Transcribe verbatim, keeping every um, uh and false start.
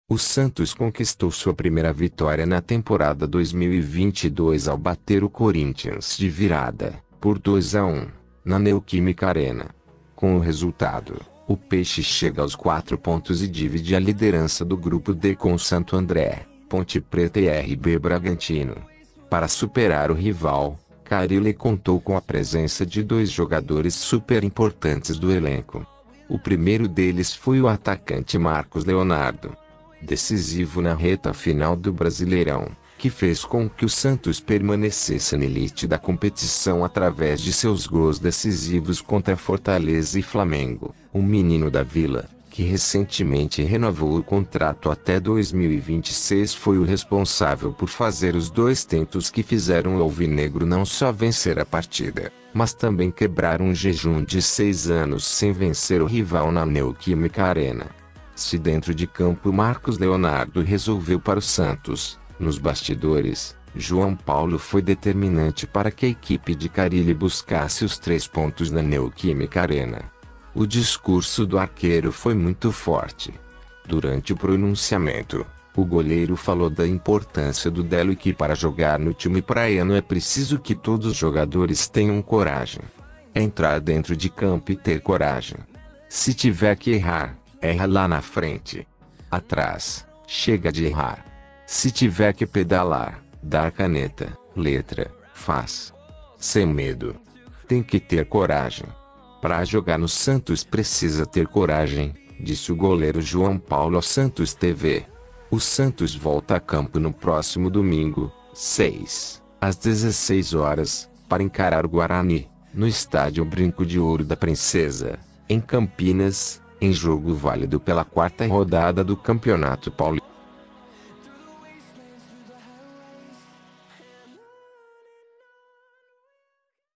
O Santos conquistou sua primeira vitória na temporada dois mil e vinte e dois ao bater o Corinthians de virada, por dois a um, na Neoquímica Arena. Com o resultado, o Peixe chega aos quatro pontos e divide a liderança do Grupo D com o Santo André, Ponte Preta e R B Bragantino. Para superar o rival, Carille contou com a presença de dois jogadores super importantes do elenco. O primeiro deles foi o atacante Marcos Leonardo, decisivo na reta final do Brasileirão, que fez com que o Santos permanecesse na elite da competição através de seus gols decisivos contra Fortaleza e Flamengo. O menino da Vila, que recentemente renovou o contrato até dois mil e vinte e seis, foi o responsável por fazer os dois tentos que fizeram o alvinegro não só vencer a partida, mas também quebrar um jejum de seis anos sem vencer o rival na Neoquímica Arena. Se dentro de campo Marcos Leonardo resolveu para o Santos, nos bastidores, João Paulo foi determinante para que a equipe de Carille buscasse os três pontos na Neoquímica Arena. O discurso do arqueiro foi muito forte. Durante o pronunciamento, o goleiro falou da importância do duelo e que para jogar no time praiano é preciso que todos os jogadores tenham coragem. É entrar dentro de campo e ter coragem. Se tiver que errar, erra lá na frente. Atrás, chega de errar. Se tiver que pedalar, dar caneta, letra, faz. Sem medo. Tem que ter coragem. Para jogar no Santos precisa ter coragem, disse o goleiro João Paulo ao Santos T V. O Santos volta a campo no próximo domingo, seis, às dezesseis horas, para encarar o Guarani, no estádio Brinco de Ouro da Princesa, em Campinas, em jogo válido pela quarta rodada do Campeonato Paulista.